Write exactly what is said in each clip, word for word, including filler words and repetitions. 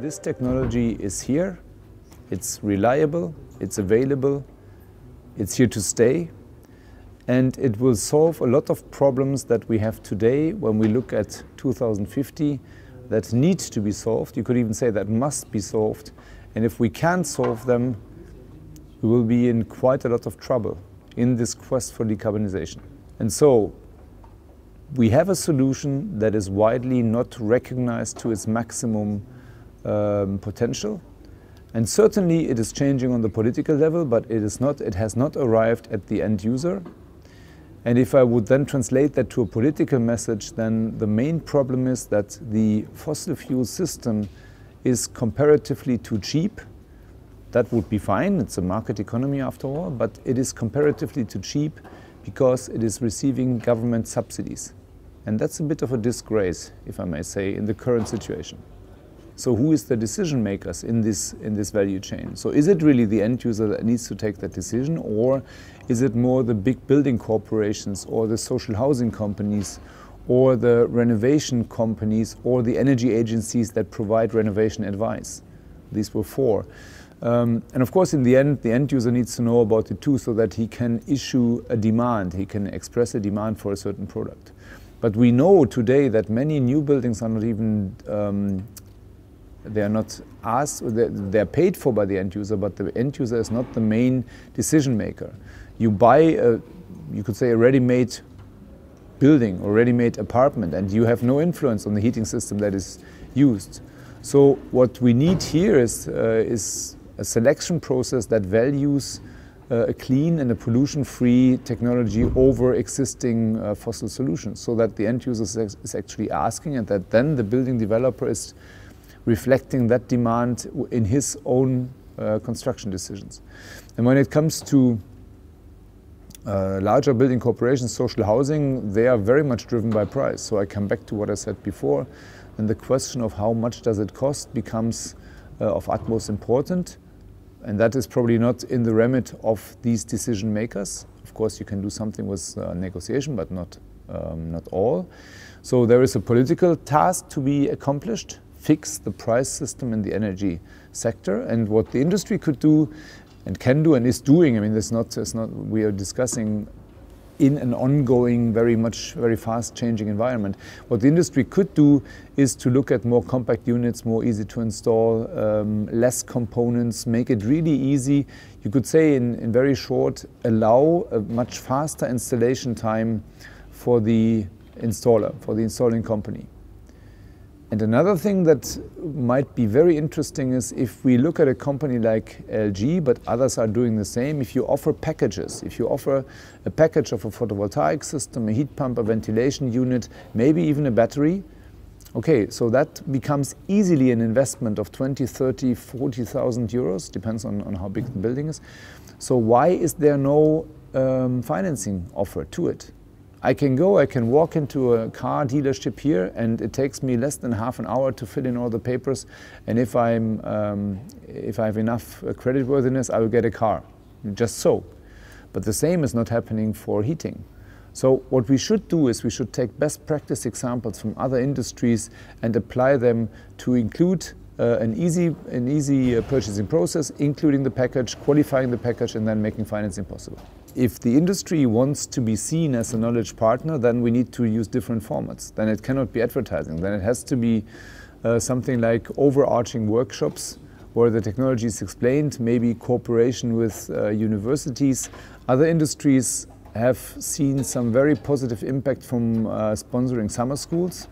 This technology is here, it's reliable, it's available, it's here to stay, and it will solve a lot of problems that we have today when we look at two thousand fifty that need to be solved. You could even say that must be solved, and if we can't solve them, we will be in quite a lot of trouble in this quest for decarbonization. And so we have a solution that is widely not recognized to its maximum um, potential. And certainly it is changing on the political level, but it is not, it has not arrived at the end user. And if I would then translate that to a political message, then the main problem is that the fossil fuel system is comparatively too cheap. That would be fine, it's a market economy after all, but it is comparatively too cheap because it is receiving government subsidies. And that's a bit of a disgrace, if I may say, in the current situation. So who is the decision makers in this, in this value chain? So is it really the end user that needs to take that decision, or is it more the big building corporations or the social housing companies or the renovation companies or the energy agencies that provide renovation advice? These were four. Um, and of course, in the end, the end user needs to know about it too, so that he can issue a demand, he can express a demand for a certain product. But we know today that many new buildings are not even, um, they are not asked, they're paid for by the end user, but the end user is not the main decision maker. You buy, a, you could say, a ready-made building or ready-made apartment, and you have no influence on the heating system that is used. So what we need here is, uh, is a selection process that values uh, a clean and a pollution-free technology over existing uh, fossil solutions, so that the end user is actually asking, and that then the building developer is reflecting that demand in his own uh, construction decisions. And when it comes to uh, larger building corporations, social housing, they are very much driven by price. So I come back to what I said before, and the question of how much does it cost becomes uh, of utmost importance. And that is probably not in the remit of these decision makers. Of course, you can do something with uh, negotiation, but not, um, not all. So there is a political task to be accomplished, fix the price system in the energy sector. And what the industry could do and can do and is doing, I mean, it's not, it's not, we are discussing in an ongoing, very much, very fast changing environment. What the industry could do is to look at more compact units, more easy to install, um, less components, make it really easy. You could say in, in very short, allow a much faster installation time for the installer, for the installing company. And another thing that might be very interesting is if we look at a company like L G, but others are doing the same, if you offer packages, if you offer a package of a photovoltaic system, a heat pump, a ventilation unit, maybe even a battery, okay, so that becomes easily an investment of twenty, thirty, forty thousand euros, depends on, on how big the building is. So why is there no um, financing offer to it? I can go, I can walk into a car dealership here, and it takes me less than half an hour to fill in all the papers. And if, I'm, um, if I have enough creditworthiness, I will get a car, just so. But the same is not happening for heating. So what we should do is we should take best practice examples from other industries and apply them to include uh, an easy, an easy uh, purchasing process, including the package, qualifying the package, and then making financing possible. If the industry wants to be seen as a knowledge partner, then we need to use different formats. Then it cannot be advertising. Then it has to be uh, something like overarching workshops where the technology is explained, maybe cooperation with uh, universities. Other industries have seen some very positive impact from uh, sponsoring summer schools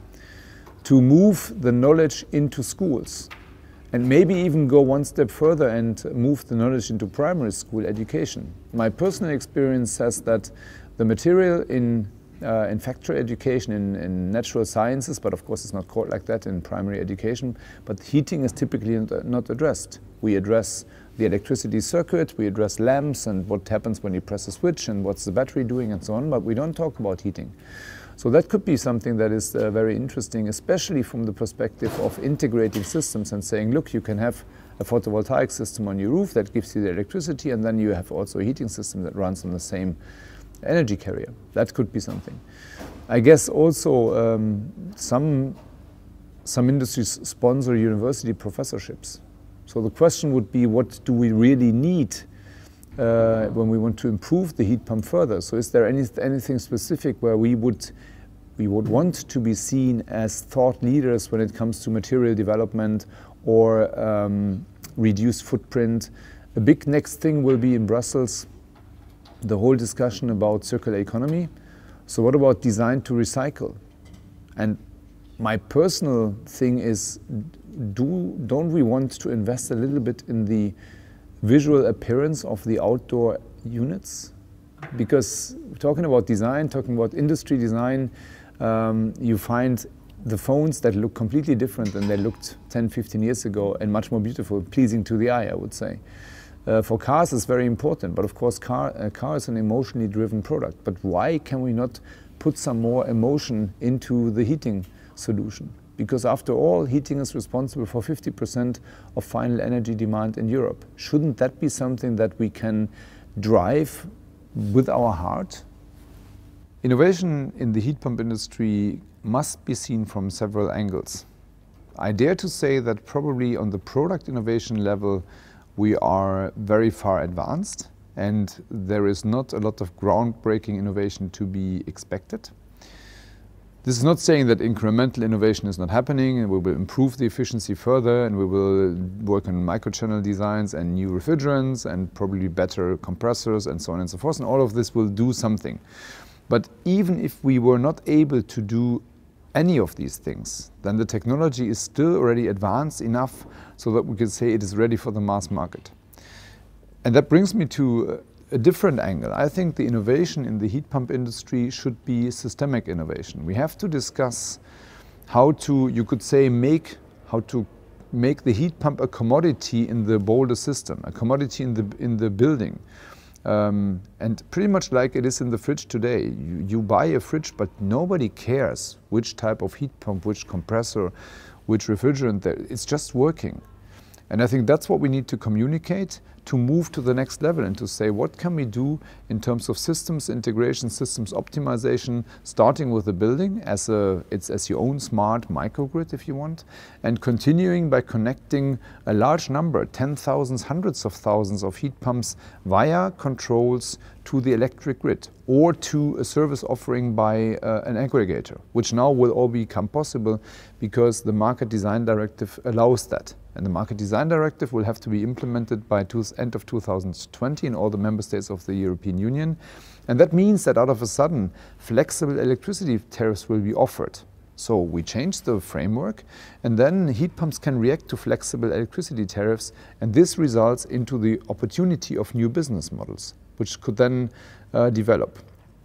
to move the knowledge into schools. And maybe even go one step further and move the knowledge into primary school education. My personal experience says that the material in, uh, in factory education, in, in natural sciences, but of course it's not called like that in primary education, but heating is typically not addressed. We address the electricity circuit, we address lamps and what happens when you press a switch and what's the battery doing and so on, but we don't talk about heating. So that could be something that is uh, very interesting, especially from the perspective of integrating systems and saying, look, you can have a photovoltaic system on your roof that gives you the electricity, and then you have also a heating system that runs on the same energy carrier. That could be something. I guess also um, some some industries sponsor university professorships. So the question would be, what do we really need uh, when we want to improve the heat pump further? So is there any, anything specific where we would, we would want to be seen as thought leaders when it comes to material development or um, reduced footprint? A big next thing will be in Brussels, the whole discussion about circular economy. So what about design to recycle? And my personal thing is, do, don't we want to invest a little bit in the visual appearance of the outdoor units? Because talking about design, talking about industry design, um, you find the phones that look completely different than they looked ten, fifteen years ago, and much more beautiful, pleasing to the eye, I would say. Uh, for cars, it's very important, but of course, car, a car is an emotionally driven product. But why can we not put some more emotion into the heating solution? Because after all, heating is responsible for fifty percent of final energy demand in Europe. Shouldn't that be something that we can drive with our heart? Innovation in the heat pump industry must be seen from several angles. I dare to say that probably on the product innovation level, we are very far advanced, and there is not a lot of groundbreaking innovation to be expected. This is not saying that incremental innovation is not happening, and we will improve the efficiency further, and we will work on microchannel designs and new refrigerants and probably better compressors and so on and so forth, and all of this will do something. But even if we were not able to do any of these things, then the technology is still already advanced enough so that we can say it is ready for the mass market. And that brings me to a different angle. I think the innovation in the heat pump industry should be systemic innovation. We have to discuss how to, you could say, make, how to make the heat pump a commodity in the bolder system, a commodity in the, in the building. Um, and pretty much like it is in the fridge today. You, you buy a fridge, but nobody cares which type of heat pump, which compressor, which refrigerant. It's just working. And I think that's what we need to communicate to move to the next level and to say, what can we do in terms of systems integration, systems optimization, starting with the building as a, it's as your own smart microgrid, if you want, and continuing by connecting a large number, ten thousands, hundreds of thousands of heat pumps via controls to the electric grid or to a service offering by uh, an aggregator, which now will all become possible because the Market Design Directive allows that. And the Market Design Directive will have to be implemented by two, end of two thousand twenty in all the member states of the European Union. And that means that out of a sudden, flexible electricity tariffs will be offered. So we change the framework, and then heat pumps can react to flexible electricity tariffs, and this results into the opportunity of new business models, which could then uh, develop.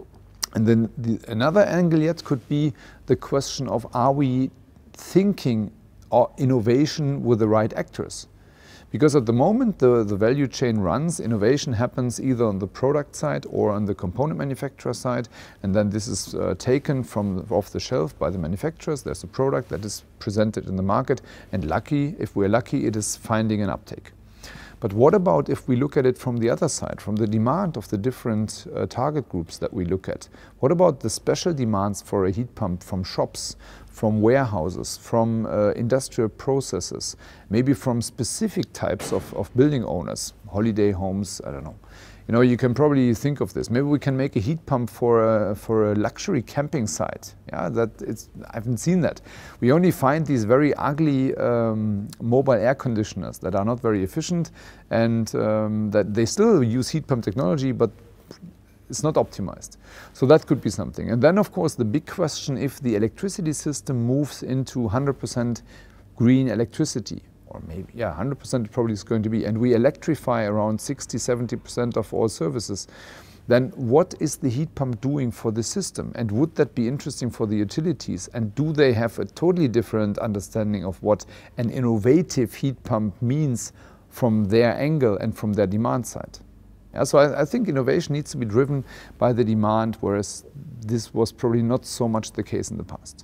And then the, another angle yet could be the question of, are we thinking or innovation with the right actors? Because at the moment the, the value chain runs, innovation happens either on the product side or on the component manufacturer side, and then this is uh, taken from off the shelf by the manufacturers. There's a product that is presented in the market, and lucky, if we're lucky, it is finding an uptake. But what about if we look at it from the other side, from the demand of the different uh, target groups that we look at? What about the special demands for a heat pump from shops, from warehouses, from uh, industrial processes, maybe from specific types of, of building owners, holiday homes, I don't know. You know, you can probably think of this. Maybe we can make a heat pump for a, for a luxury camping site. Yeah, that it's, I haven't seen that. We only find these very ugly um, mobile air conditioners that are not very efficient, and um, that they still use heat pump technology, but it's not optimized. So that could be something. And then, of course, the big question, if the electricity system moves into one hundred percent green electricity, or maybe, yeah, one hundred percent probably is going to be, and we electrify around sixty, seventy percent of all services, then what is the heat pump doing for the system? And would that be interesting for the utilities? And do they have a totally different understanding of what an innovative heat pump means from their angle and from their demand side? Yeah, so I, I think innovation needs to be driven by the demand, whereas this was probably not so much the case in the past.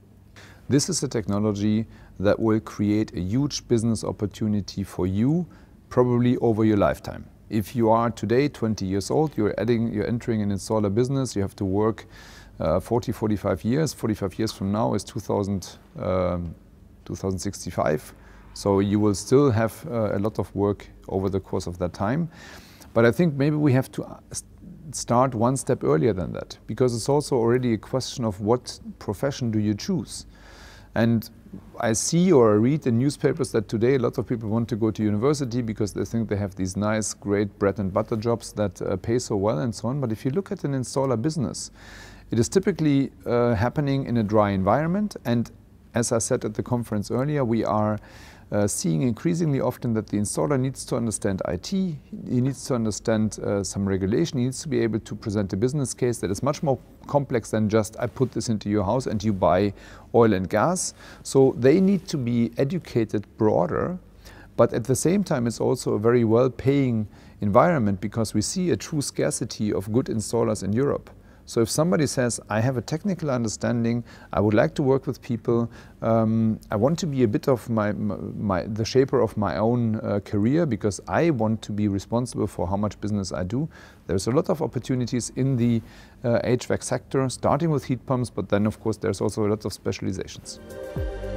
This is a technology that will create a huge business opportunity for you, probably over your lifetime. If you are today twenty years old, you're, adding, you're entering an installer business, you have to work uh, forty, forty-five years. forty-five years from now is two thousand two thousand sixty-five. So you will still have uh, a lot of work over the course of that time. But I think maybe we have to start one step earlier than that, because it's also already a question of what profession do you choose. And I see or read in newspapers that today a lot of people want to go to university because they think they have these nice, great bread and butter jobs that uh, pay so well and so on. But if you look at an installer business, it is typically uh, happening in a dry environment. And as I said at the conference earlier, we are Uh, seeing increasingly often that the installer needs to understand I T, he needs to understand uh, some regulation, he needs to be able to present a business case that is much more complex than just I put this into your house and you buy oil and gas. So they need to be educated broader, but at the same time it's also a very well-paying environment because we see a true scarcity of good installers in Europe. So if somebody says, I have a technical understanding, I would like to work with people, um, I want to be a bit of my, my, the shaper of my own uh, career because I want to be responsible for how much business I do, there's a lot of opportunities in the uh, H V A C sector, starting with heat pumps, but then of course there's also a lot of specializations.